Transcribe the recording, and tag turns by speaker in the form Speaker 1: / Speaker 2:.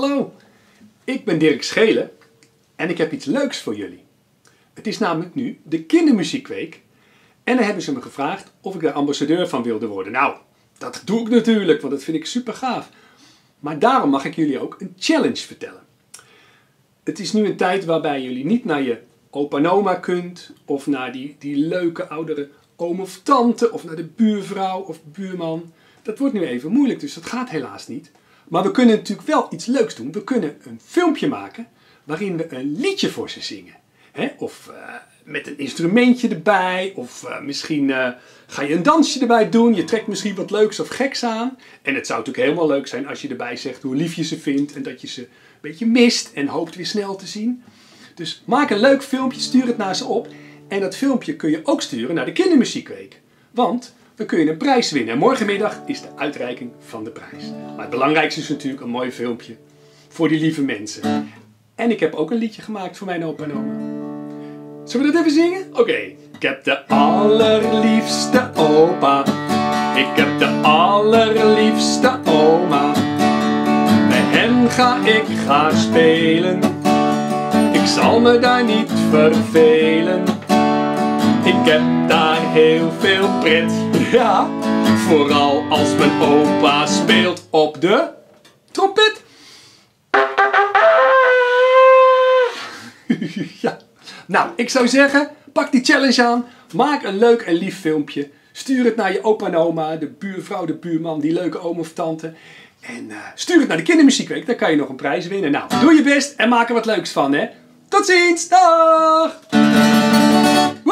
Speaker 1: Hallo, ik ben Dirk Schelen en ik heb iets leuks voor jullie. Het is namelijk nu de Kindermuziekweek en dan hebben ze me gevraagd of ik daar ambassadeur van wilde worden. Nou, dat doe ik natuurlijk, want dat vind ik super gaaf. Maar daarom mag ik jullie ook een challenge vertellen. Het is nu een tijd waarbij jullie niet naar je opa en oma kunt of naar die leuke oudere oom of tante of naar de buurvrouw of buurman. Dat wordt nu even moeilijk, dus dat gaat helaas niet. Maar we kunnen natuurlijk wel iets leuks doen. We kunnen een filmpje maken waarin we een liedje voor ze zingen. Of met een instrumentje erbij. Of misschien ga je een dansje erbij doen. Je trekt misschien wat leuks of geks aan. En het zou natuurlijk helemaal leuk zijn als je erbij zegt hoe lief je ze vindt. En dat je ze een beetje mist en hoopt weer snel te zien. Dus maak een leuk filmpje, stuur het naar ze op. En dat filmpje kun je ook sturen naar de Kindermuziekweek. Want dan kun je een prijs winnen. En morgenmiddag is de uitreiking van de prijs. Maar het belangrijkste is natuurlijk een mooi filmpje voor die lieve mensen. En ik heb ook een liedje gemaakt voor mijn opa en oma. Zullen we dat even zingen? Oké. Ik heb de allerliefste opa. Ik heb de allerliefste oma. Bij hen ga ik graag spelen. Ik zal me daar niet vervelen. Ik heb daar heel veel pret. Ja, vooral als mijn opa speelt op de trompet. Ja. Nou, ik zou zeggen, pak die challenge aan. Maak een leuk en lief filmpje. Stuur het naar je opa en oma, de buurvrouw, de buurman, die leuke oom of tante. En stuur het naar de Kindermuziekweek, dan kan je nog een prijs winnen. Nou, doe je best en maak er wat leuks van, hè. Tot ziens, dag!